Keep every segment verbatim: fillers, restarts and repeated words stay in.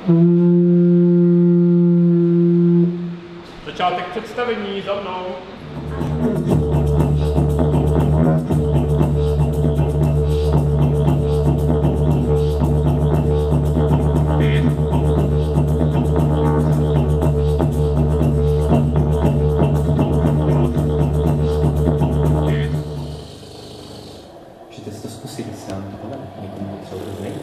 Začátek představení, za mnou. Můžete si to zkusit, jestli se vám to povede. Někomu třeba to nejde.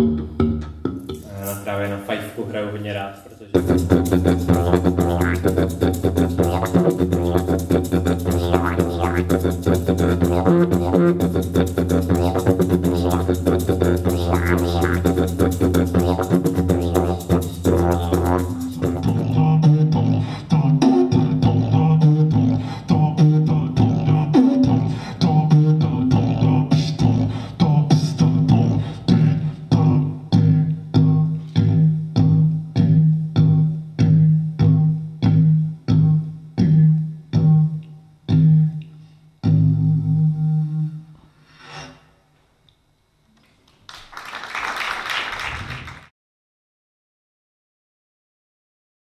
Právě na fajfku hraju hodně rád, protože